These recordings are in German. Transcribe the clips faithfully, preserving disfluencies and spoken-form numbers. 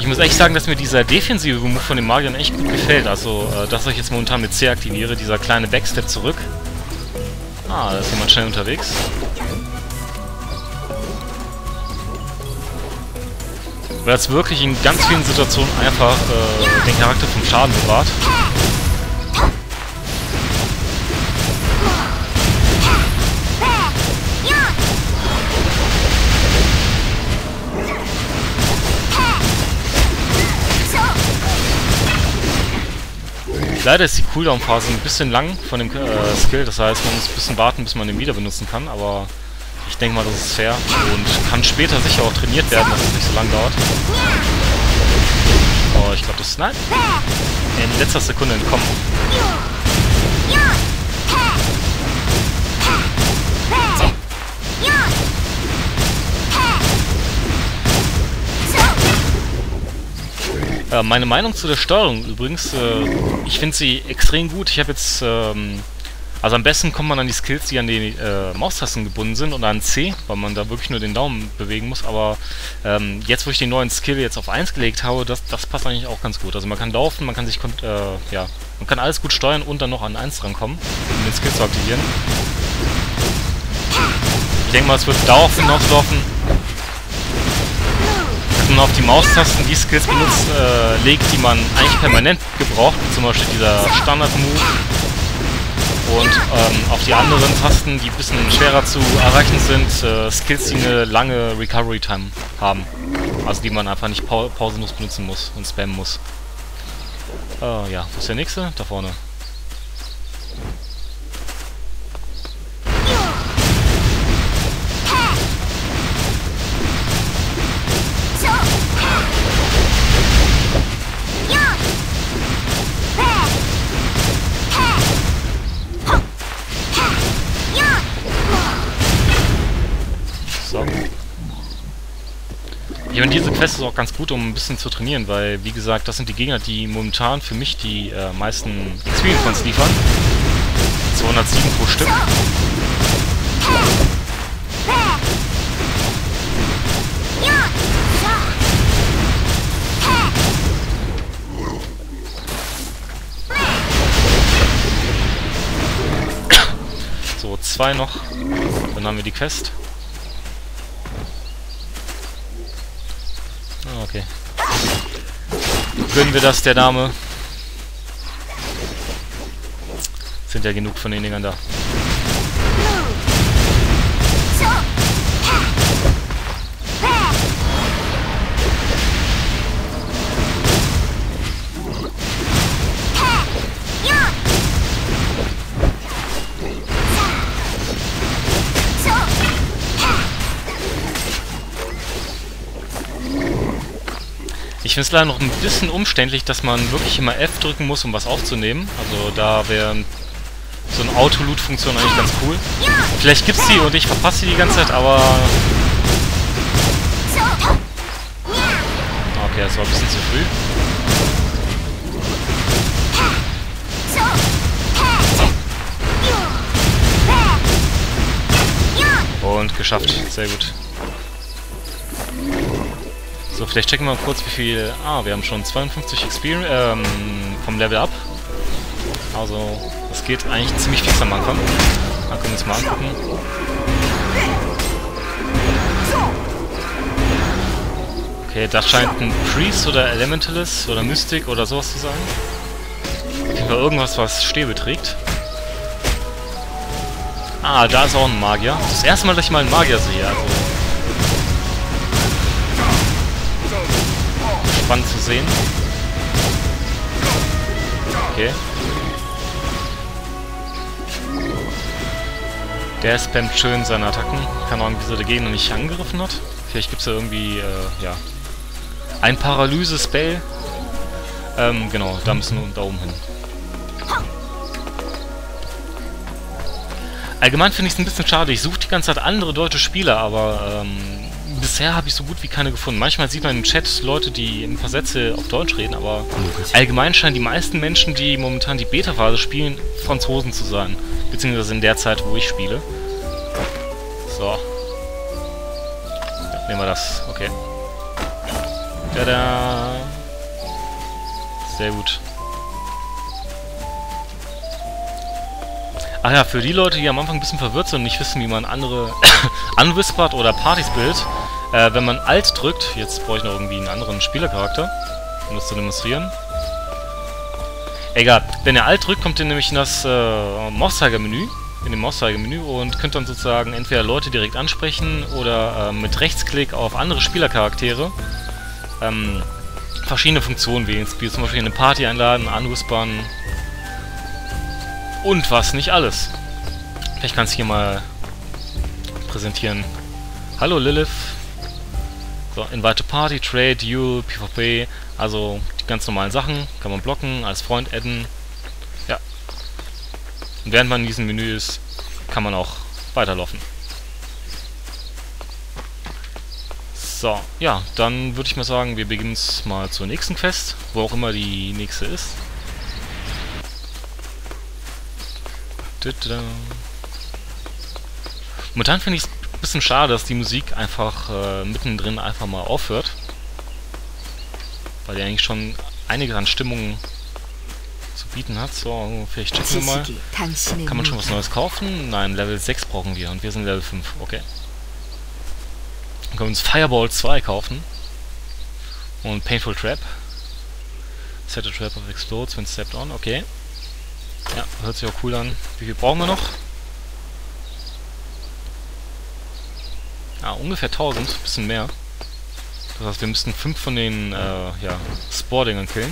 Ich muss echt sagen, dass mir dieser defensive Move von den Magiern echt gut gefällt. Also, äh, das, was ich jetzt momentan mit C aktiviere, dieser kleine Backstep zurück. Ah, da ist jemand schnell unterwegs. Weil es wirklich in ganz vielen Situationen einfach äh, den Charakter vom Schaden bewahrt. Leider ist die Cooldown-Phase ein bisschen lang von dem äh, Skill, das heißt, man muss ein bisschen warten, bis man den wieder benutzen kann, aber ich denke mal, das ist fair und kann später sicher auch trainiert werden, dass es nicht so lang dauert. Oh, ich glaube, das ist... Nein! In letzter Sekunde entkommen. Äh, meine Meinung zu der Steuerung übrigens, äh, ich finde sie extrem gut. Ich habe jetzt, ähm, also am besten kommt man an die Skills, die an die äh, Maustasten gebunden sind und an C, weil man da wirklich nur den Daumen bewegen muss. Aber ähm, jetzt, wo ich den neuen Skill jetzt auf eins gelegt habe, das, das passt eigentlich auch ganz gut. Also man kann laufen, man kann sich, äh, ja, man kann alles gut steuern und dann noch an eins rankommen, um den Skill zu aktivieren. Ich denke mal, es wird darauf hinauslaufen, dass man auf die Maustasten die Skills benutzt, äh, legt, die man eigentlich permanent gebraucht, wie zum Beispiel dieser Standard-Move. Und ähm, auf die anderen Tasten, die ein bisschen schwerer zu erreichen sind, äh, Skills, die eine lange Recovery-Time haben. Also die man einfach nicht pau pausenlos benutzen muss und spammen muss. Äh, ja, wo ist der nächste? Da vorne. So. Ich meine, diese Quest ist auch ganz gut, um ein bisschen zu trainieren, weil, wie gesagt, das sind die Gegner, die momentan für mich die äh, meisten Experience Points liefern. zweihundertsieben pro Stück. So, zwei noch. Dann haben wir die Quest. Ah, okay. Gönnen wir das der Dame. Sind ja genug von den Dingern da. Ich finde es leider noch ein bisschen umständlich, dass man wirklich immer F drücken muss, um was aufzunehmen. Also da wäre so eine Auto-Loot-Funktion eigentlich ganz cool. Vielleicht gibt's die und ich verpasse die die ganze Zeit, aber... Okay, das war ein bisschen zu früh. Und geschafft. Sehr gut. So, vielleicht checken wir mal kurz, wie viel... Ah, wir haben schon zweiundfünfzig Experience ähm, vom Level Up. Also, das geht eigentlich ziemlich fix am Anfang. Da können wir uns mal angucken. Okay, das scheint ein Priest oder Elementalist oder Mystic oder sowas zu sein. Auf jeden Fall irgendwas, was Stäbe trägt. Ah, da ist auch ein Magier. Das erste Mal, dass ich mal einen Magier sehe, also... Spannend zu sehen. Okay. Der spammt schön seine Attacken. Keine Ahnung, wieso der Gegner nicht angegriffen hat. Vielleicht gibt es ja irgendwie, äh, ja... ein Paralyse-Spell. Ähm, genau, da müssen wir da oben hin. Allgemein finde ich es ein bisschen schade. Ich suche die ganze Zeit andere deutsche Spieler, aber ähm, bisher habe ich so gut wie keine gefunden. Manchmal sieht man im Chat Leute, die ein paar Sätze auf Deutsch reden, aber allgemein scheinen die meisten Menschen, die momentan die Beta-Phase spielen, Franzosen zu sein. Beziehungsweise in der Zeit, wo ich spiele. So. Ja, nehmen wir das. Okay. Tada! Sehr gut. Ach ja, für die Leute, die am Anfang ein bisschen verwirrt sind und nicht wissen, wie man andere anwispert oder Partys bildet, äh, wenn man Alt drückt, jetzt brauche ich noch irgendwie einen anderen Spielercharakter, um das zu demonstrieren. Egal, wenn ihr Alt drückt, kommt ihr nämlich in das äh, Mauszeigermenü, in dem Mauszeigermenü und könnt dann sozusagen entweder Leute direkt ansprechen oder äh, mit Rechtsklick auf andere Spielercharaktere ähm, verschiedene Funktionen wählen, wie zum Beispiel eine Party einladen, anwispern und was nicht alles. Vielleicht kannst du hier mal präsentieren. Hallo Lilith. So, Invite to Party, Trade, Duel, PvP, also die ganz normalen Sachen, kann man blocken, als Freund adden. Ja. Und während man in diesem Menü ist, kann man auch weiterlaufen. So, ja, dann würde ich mal sagen, wir beginnen mal zur nächsten Quest, wo auch immer die nächste ist. Momentan finde ich es ein bisschen schade, dass die Musik einfach äh, mittendrin einfach mal aufhört. Weil die eigentlich schon einiges an Stimmung zu bieten hat. So, vielleicht checken wir mal. Kann man schon was Neues kaufen? Nein, Level sechs brauchen wir und wir sind Level fünf. Okay. Dann können wir uns Fireball zwei kaufen. Und Painful Trap. Set a Trap of Explodes when stepped on. Okay. Ja, hört sich auch cool an. Wie viel brauchen wir noch? Ah, ungefähr tausend. Bisschen mehr. Das heißt, wir müssten fünf von den äh, ja, Spore-Dingern killen.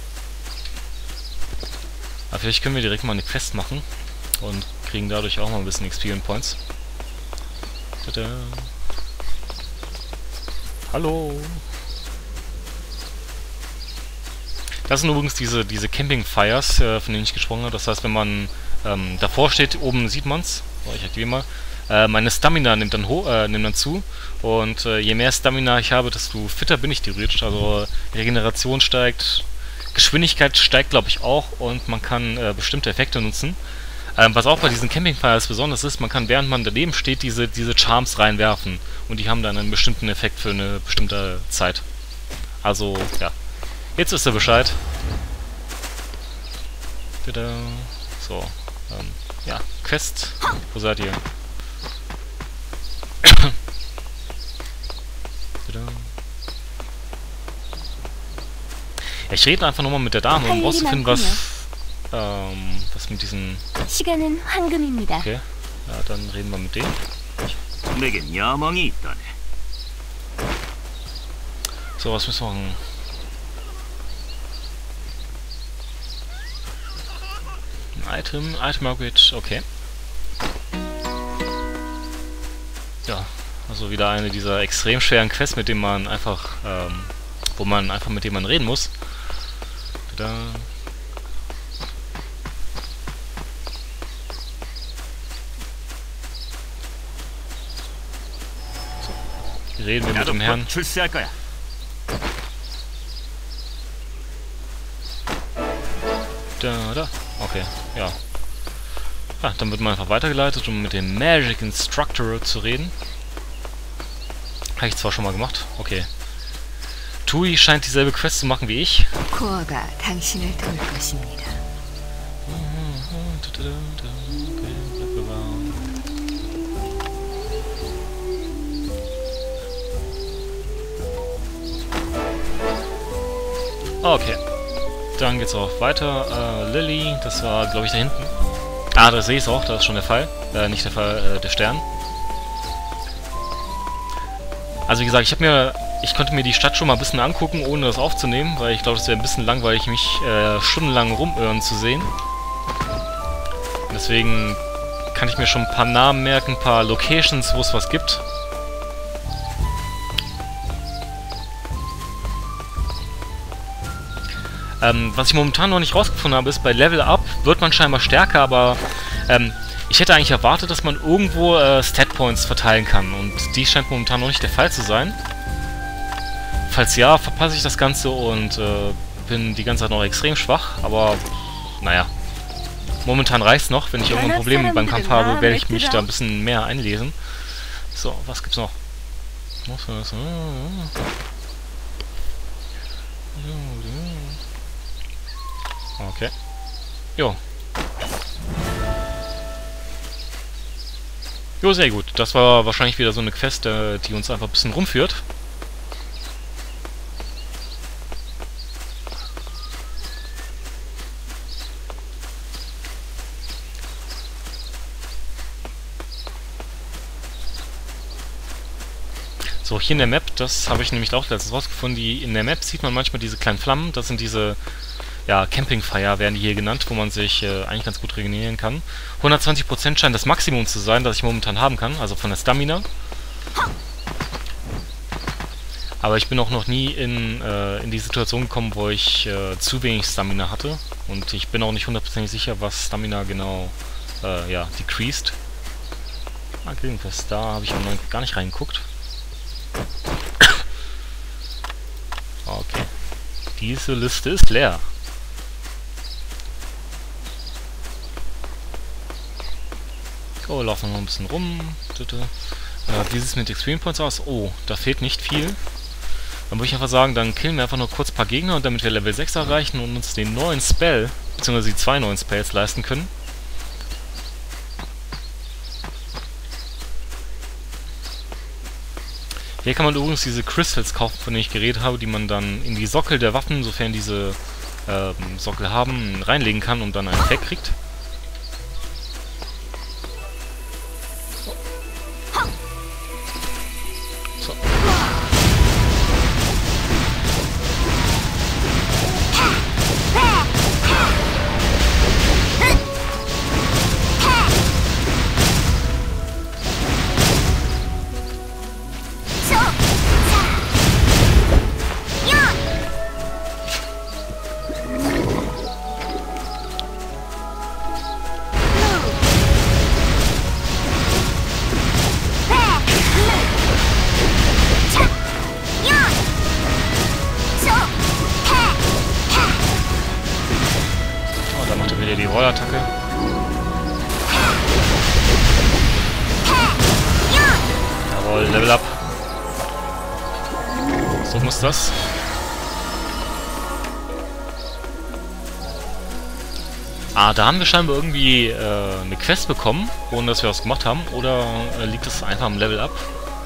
Aber vielleicht können wir direkt mal eine Quest machen. Und kriegen dadurch auch mal ein bisschen Experience Points. Tada. Hallo! Das sind übrigens diese, diese Camping-Fires, äh, von denen ich gesprochen habe. Das heißt, wenn man ähm, davor steht, oben sieht man es. Oh, ich aktiviere mal. Äh, meine Stamina nimmt dann, ho äh, nimmt dann zu. Und äh, je mehr Stamina ich habe, desto fitter bin ich theoretisch. Also Regeneration steigt, Geschwindigkeit steigt, glaube ich, auch. Und man kann äh, bestimmte Effekte nutzen. Ähm, was auch bei diesen Camping-Fires besonders ist, man kann, während man daneben steht, diese, diese Charms reinwerfen. Und die haben dann einen bestimmten Effekt für eine bestimmte Zeit. Also, ja. Jetzt wisst ihr Bescheid. Bitte. So. Ähm, ja, Quest. Wo seid ihr? Bitte. Ja, ich rede einfach nochmal mit der Dame, um rauszufinden, was, ähm, was mit diesen... Okay. Ja, dann reden wir mit denen. So, was müssen wir machen? Item, Item Upgrade, okay. Ja, also wieder eine dieser extrem schweren Quests, mit denen man einfach, ähm, wo man einfach mit dem man reden muss. Da. So. Reden wir mit dem Herrn. Da, da. Okay, ja. Ja, dann wird man einfach weitergeleitet, um mit dem Magic Instructor zu reden. Habe ich zwar schon mal gemacht. Okay. Tui scheint dieselbe Quest zu machen wie ich. Okay. Dann geht's auch weiter. Äh, Lily, das war, glaube ich, da hinten. Ah, da sehe ich es auch, das ist schon der Fall. Äh, nicht der Fall, äh, der Stern. Also wie gesagt, ich habe mir, ich konnte mir die Stadt schon mal ein bisschen angucken, ohne das aufzunehmen, weil ich glaube, es wäre ein bisschen langweilig, mich äh, stundenlang rumirren zu sehen. Und deswegen kann ich mir schon ein paar Namen merken, ein paar Locations, wo es was gibt. Ähm, was ich momentan noch nicht rausgefunden habe, ist, bei Level Up wird man scheinbar stärker, aber ähm, ich hätte eigentlich erwartet, dass man irgendwo äh, Stat Points verteilen kann. Und die scheint momentan noch nicht der Fall zu sein. Falls ja, verpasse ich das Ganze und äh, bin die ganze Zeit noch extrem schwach, aber naja. Momentan reicht's noch. Wenn ich irgendein Problem beim Kampf habe, werde ich mich da ein bisschen mehr einlesen. So, was gibt's noch? Okay. Jo. Jo, sehr gut. Das war wahrscheinlich wieder so eine Quest, äh, die uns einfach ein bisschen rumführt. So, hier in der Map, das habe ich nämlich auch letztens rausgefunden, die, in der Map sieht man manchmal diese kleinen Flammen, das sind diese, ja, Campingfire werden die hier genannt, wo man sich äh, eigentlich ganz gut regenerieren kann. hundertzwanzig Prozent scheint das Maximum zu sein, das ich momentan haben kann, also von der Stamina. Aber ich bin auch noch nie in, äh, in die Situation gekommen, wo ich äh, zu wenig Stamina hatte. Und ich bin auch nicht hundertprozentig sicher, was Stamina genau, äh, ja, decreased. Ah, Gegenquest, da habe ich auch noch gar nicht reingeguckt. Okay. Diese Liste ist leer. Oh, laufen wir noch ein bisschen rum. Bitte. Äh, wie sieht es mit Extreme Points aus? Oh, da fehlt nicht viel. Dann würde ich einfach sagen, dann killen wir einfach nur kurz ein paar Gegner, und damit wir Level sechs erreichen und uns den neuen Spell, beziehungsweise die zwei neuen Spells leisten können. Hier kann man übrigens diese Crystals kaufen, von denen ich geredet habe, die man dann in die Sockel der Waffen, sofern diese ähm, Sockel haben, reinlegen kann und dann einen Effekt kriegt. So. Die Rollattacke. Jawohl, Level Up. So muss das. Ah, da haben wir scheinbar irgendwie äh, eine Quest bekommen, ohne dass wir was gemacht haben. Oder äh, liegt es einfach am Level Up?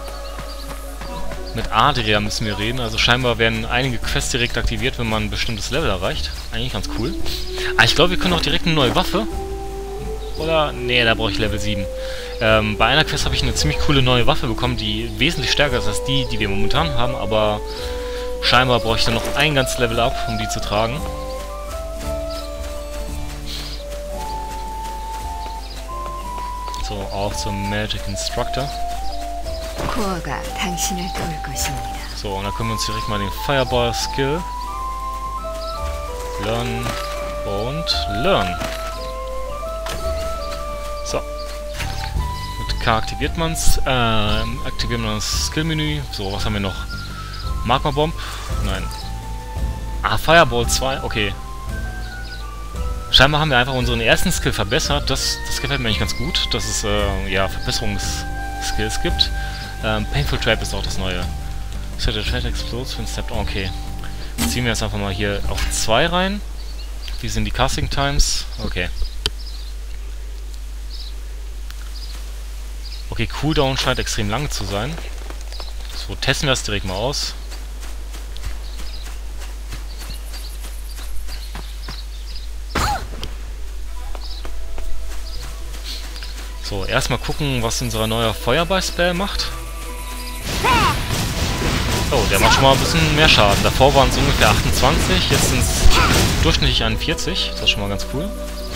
Mit Adria müssen wir reden, also scheinbar werden einige Quests direkt aktiviert, wenn man ein bestimmtes Level erreicht. Eigentlich ganz cool. Ah, ich glaube, wir können auch direkt eine neue Waffe. Oder? Nee, da brauche ich Level sieben. Ähm, bei einer Quest habe ich eine ziemlich coole neue Waffe bekommen, die wesentlich stärker ist als die, die wir momentan haben, aber scheinbar brauche ich dann noch ein ganzes Level up, um die zu tragen. So, auch zum Magic Instructor. So, und dann können wir uns direkt mal den Fireball Skill Learn und Learn. So. Mit K aktiviert man es. Ähm, aktivieren wir das Skill-Menü. So, was haben wir noch? Magma Bomb? Nein. Ah, Fireball zwei. Okay. Scheinbar haben wir einfach unseren ersten Skill verbessert. Das, das gefällt mir eigentlich ganz gut, dass es äh, ja, Verbesserungsskills gibt. Ähm, Painful Trap ist auch das neue. So, der Trap explodes when stepped on. Okay. Jetzt ziehen wir jetzt einfach mal hier auf zwei rein. Wie sind die Casting Times? Okay. Okay, Cooldown scheint extrem lang zu sein. So, testen wir das direkt mal aus. So, erstmal gucken, was unser neuer Feuerball-Spell macht. Oh, der macht schon mal ein bisschen mehr Schaden. Davor waren es ungefähr achtundzwanzig, jetzt sind es durchschnittlich einundvierzig. Das ist schon mal ganz cool.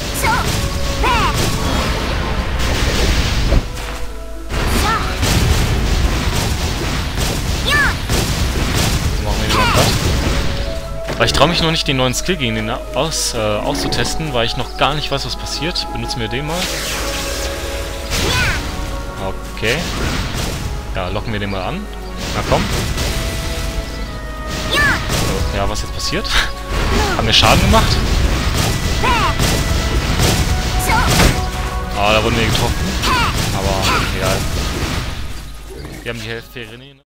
Machen wir den mal platt. Weil ich traue mich noch nicht, den neuen Skill gegen den aus, äh, auszutesten, weil ich noch gar nicht weiß, was passiert. Benutzen wir den mal. Okay. Ja, locken wir den mal an. Na komm. Ja, was jetzt passiert? Haben wir Schaden gemacht? Ah, da wurden wir getroffen. Aber egal. Wir haben die Hälfte der René.